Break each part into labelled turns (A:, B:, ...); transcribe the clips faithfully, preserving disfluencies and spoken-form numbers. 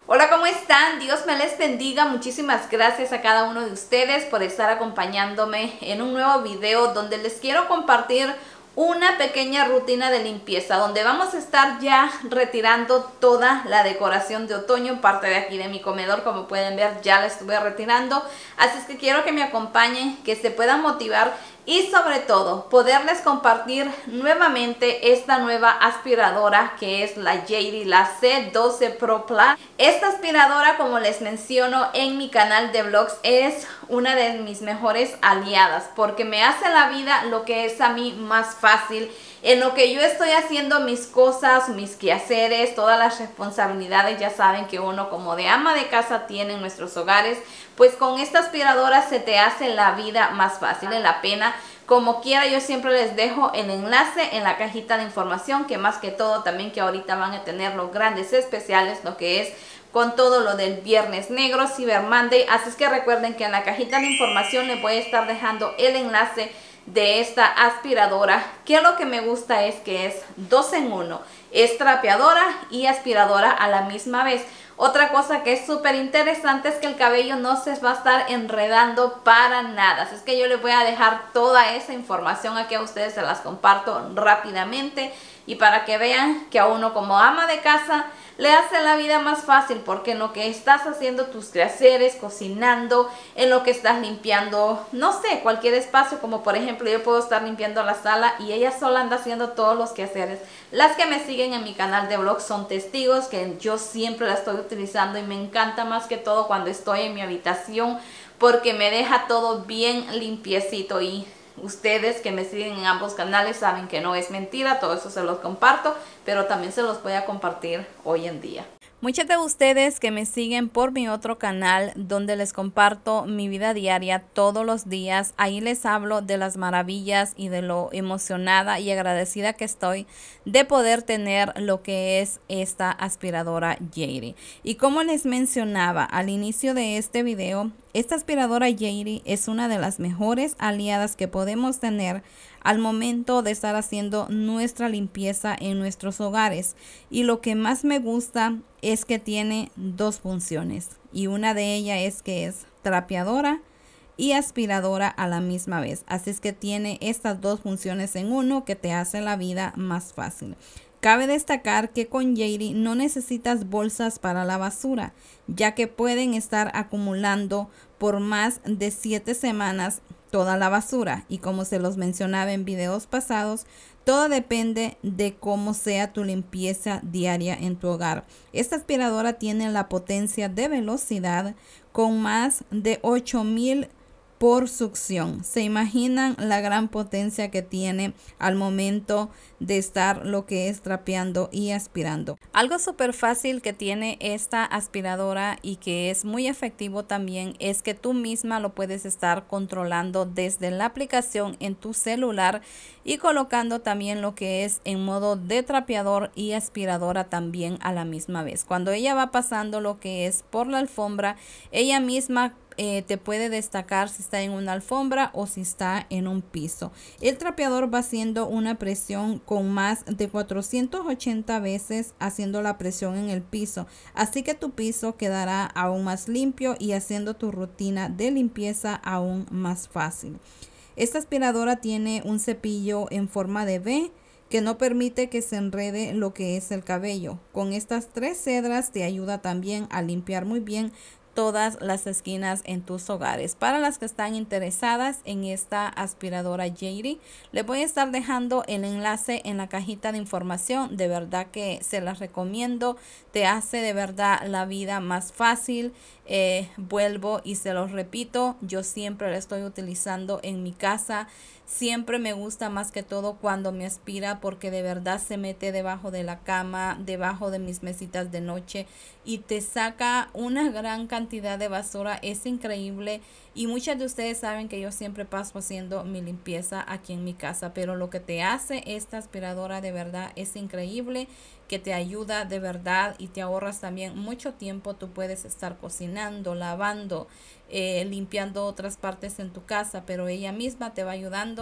A: Hola, ¿cómo están? Dios me les bendiga. Muchísimas gracias a cada uno de ustedes por estar acompañándome en un nuevo video donde les quiero compartir una pequeña rutina de limpieza donde vamos a estar ya retirando toda la decoración de otoño. Parte de aquí de mi comedor, como pueden ver, ya la estuve retirando, así es que quiero que me acompañen, que se puedan motivar y sobre todo poderles compartir nuevamente esta nueva aspiradora que es la Yeti, la C doce Pro Plus. Esta aspiradora, como les menciono en mi canal de vlogs, es una de mis mejores aliadas porque me hace la vida lo que es a mí más fácil. En lo que yo estoy haciendo mis cosas, mis quehaceres, todas las responsabilidades, ya saben que uno como de ama de casa tiene en nuestros hogares, pues con esta aspiradora se te hace la vida más fácil. En la pena, como quiera, yo siempre les dejo el enlace en la cajita de información, que más que todo también que ahorita van a tener los grandes especiales, lo que es con todo lo del Viernes Negro, Cyber Monday. Así es que recuerden que en la cajita de información les voy a estar dejando el enlace de esta aspiradora, que lo que me gusta es que es dos en uno, es trapeadora y aspiradora a la misma vez. Otra cosa que es súper interesante es que el cabello no se va a estar enredando para nada, así es que yo les voy a dejar toda esa información aquí a ustedes, se las comparto rápidamente y para que vean que a uno como ama de casa le hace la vida más fácil, porque en lo que estás haciendo tus quehaceres, cocinando, en lo que estás limpiando, no sé, cualquier espacio, como por ejemplo yo puedo estar limpiando la sala y ella sola anda haciendo todos los quehaceres. Las que me siguen en mi canal de vlogs son testigos que yo siempre la estoy utilizando y me encanta más que todo cuando estoy en mi habitación porque me deja todo bien limpiecito. Y ustedes que me siguen en ambos canales saben que no es mentira, todo eso se los comparto, pero también se los voy a compartir hoy en día. Muchos de ustedes que me siguen por mi otro canal donde les comparto mi vida diaria todos los días, ahí les hablo de las maravillas y de lo emocionada y agradecida que estoy de poder tener lo que es esta aspiradora Yeti. Y como les mencionaba al inicio de este video, esta aspiradora Yeti es una de las mejores aliadas que podemos tener al momento de estar haciendo nuestra limpieza en nuestros hogares. Y lo que más me gusta es que tiene dos funciones y una de ellas es que es trapeadora y aspiradora a la misma vez. Así es que tiene estas dos funciones en uno que te hace la vida más fácil. Cabe destacar que con Yeti no necesitas bolsas para la basura, ya que pueden estar acumulando por más de siete semanas toda la basura. Y como se los mencionaba en videos pasados, todo depende de cómo sea tu limpieza diaria en tu hogar. Esta aspiradora tiene la potencia de velocidad con más de ocho mil por succión. ¿Se imaginan la gran potencia que tiene al momento de estar lo que es trapeando y aspirando? Algo súper fácil que tiene esta aspiradora y que es muy efectivo también es que tú misma lo puedes estar controlando desde la aplicación en tu celular y colocando también lo que es en modo de trapeador y aspiradora también a la misma vez. Cuando ella va pasando lo que es por la alfombra, ella misma Eh, te puede destacar si está en una alfombra o si está en un piso. El trapeador va haciendo una presión con más de cuatrocientas ochenta veces haciendo la presión en el piso, así que tu piso quedará aún más limpio y haciendo tu rutina de limpieza aún más fácil. Esta aspiradora tiene un cepillo en forma de V que no permite que se enrede lo que es el cabello. Con estas tres cedras te ayuda también a limpiar muy bien todas las esquinas en tus hogares. Para las que están interesadas en esta aspiradora Yeti, les voy a estar dejando el enlace en la cajita de información. De verdad que se las recomiendo, te hace de verdad la vida más fácil. Eh, vuelvo y se los repito, yo siempre la estoy utilizando en mi casa. Siempre me gusta más que todo cuando me aspira porque de verdad se mete debajo de la cama, debajo de mis mesitas de noche y te saca una gran cantidad de basura. Es increíble y muchas de ustedes saben que yo siempre paso haciendo mi limpieza aquí en mi casa, pero lo que te hace esta aspiradora de verdad es increíble, que te ayuda de verdad y te ahorras también mucho tiempo. Tú puedes estar cocinando, lavando, eh, limpiando otras partes en tu casa, pero ella misma te va ayudando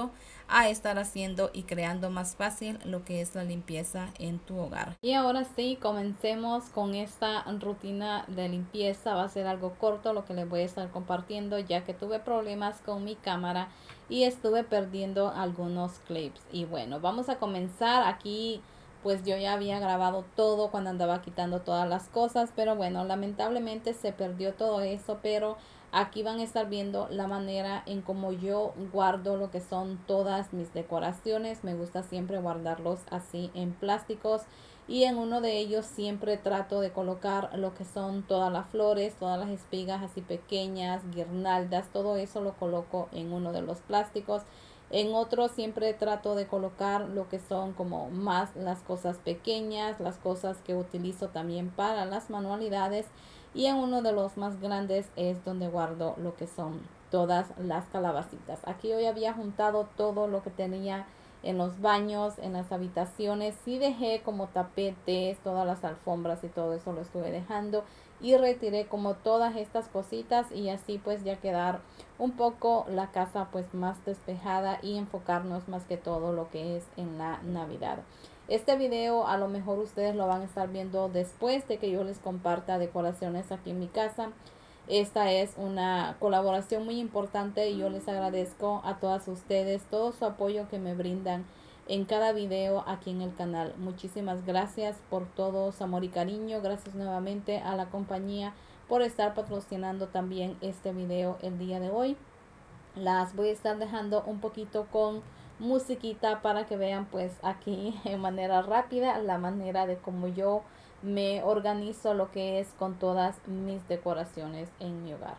A: a estar haciendo y creando más fácil lo que es la limpieza en tu hogar. Y ahora sí, comencemos con esta rutina de limpieza. Va a ser algo corto lo que les voy a estar compartiendo, ya que tuve problemas con mi cámara y estuve perdiendo algunos clips. Y bueno, vamos a comenzar. Aquí pues yo ya había grabado todo cuando andaba quitando todas las cosas, pero bueno, lamentablemente se perdió todo eso. Pero aquí van a estar viendo la manera en cómo yo guardo lo que son todas mis decoraciones. Me gusta siempre guardarlos así en plásticos, y en uno de ellos siempre trato de colocar lo que son todas las flores, todas las espigas así pequeñas, guirnaldas, todo eso lo coloco en uno de los plásticos. En otro siempre trato de colocar lo que son como más las cosas pequeñas, las cosas que utilizo también para las manualidades. Y en uno de los más grandes es donde guardo lo que son todas las calabacitas. Aquí hoy había juntado todo lo que tenía en los baños, en las habitaciones. Sí dejé como tapetes, todas las alfombras y todo eso lo estuve dejando. Y retiré como todas estas cositas, y así pues ya quedar un poco la casa pues más despejada y enfocarnos más que todo lo que es en la Navidad. Este video a lo mejor ustedes lo van a estar viendo después de que yo les comparta decoraciones aquí en mi casa. Esta es una colaboración muy importante y yo les agradezco a todas ustedes todo su apoyo que me brindan en cada video aquí en el canal. Muchísimas gracias por todo su amor y cariño. Gracias nuevamente a la compañía por estar patrocinando también este video el día de hoy. Las voy a estar dejando un poquito con musiquita para que vean pues aquí en manera rápida la manera de cómo yo me organizo lo que es con todas mis decoraciones en mi hogar.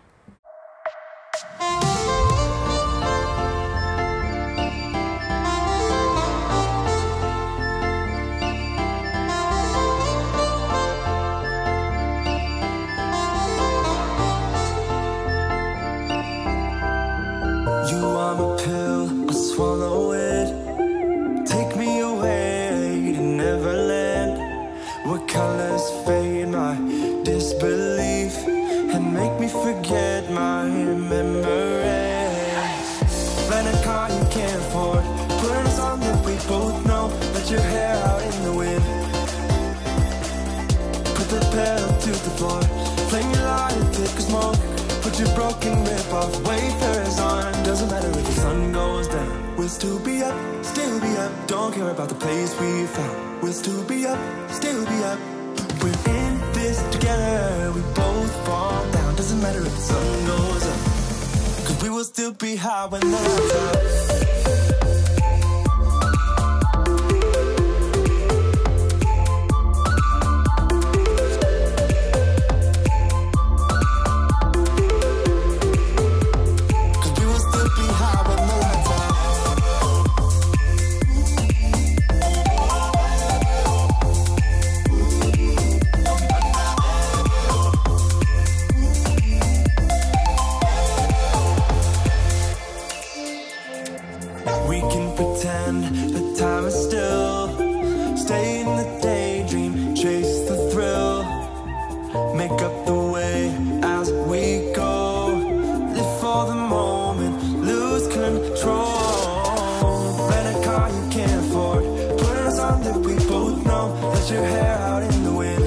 B: You are my pill, I swallow it. Take me away to Neverland, where colors fade my disbelief and make me forget my memories. Rent a car you can't afford, put on a song that we both know. Let your hair out in the wind, put the pedal to the floor. Flame your lighter, take a smoke. Put your broken rip-off wafers on. Doesn't matter if the sun goes down, we'll still be up, still be up. Don't care about the place we found, we'll still be up, still be up. We're in this together, we both fall down. Doesn't matter if the sun goes up, cause we will still be high when the lights out. The time is still. Stay in the daydream, chase the thrill. Make up the way as we go. Live for the moment, lose control. Rent a car you can't afford, put on a song that we both know. Let your hair out in the wind,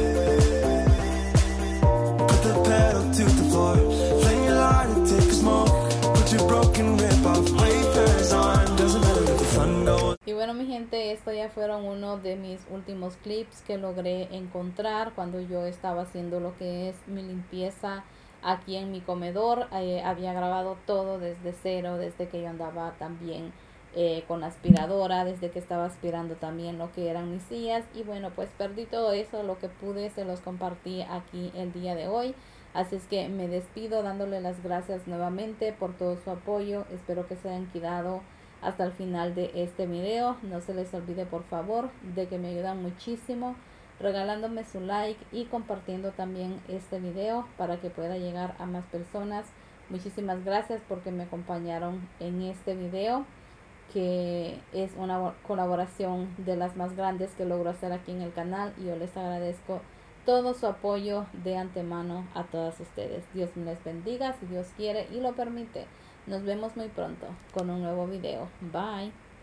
B: put the pedal to the floor. Flame your lighter, take a smoke. Put your broken rip-off wafers on. Doesn't matter if the sun goes.
A: Y bueno mi gente, estos ya fueron uno de mis últimos clips que logré encontrar cuando yo estaba haciendo lo que es mi limpieza aquí en mi comedor. Eh, había grabado todo desde cero, desde que yo andaba también eh, con la aspiradora, desde que estaba aspirando también lo que eran mis sillas. Y bueno, pues perdí todo eso, lo que pude se los compartí aquí el día de hoy. Así es que me despido dándole las gracias nuevamente por todo su apoyo. Espero que se hayan quedado hasta el final de este video. No se les olvide por favor de que me ayudan muchísimo regalándome su like y compartiendo también este video para que pueda llegar a más personas. Muchísimas gracias porque me acompañaron en este video, que es una colaboración de las más grandes que logro hacer aquí en el canal, y yo les agradezco todo su apoyo de antemano a todas ustedes. Dios me les bendiga, si Dios quiere y lo permite. Nos vemos muy pronto con un nuevo video. Bye.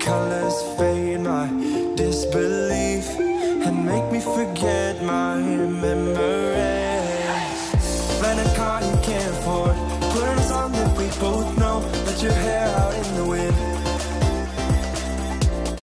B: colors fade my disbelief and make me forget my memories.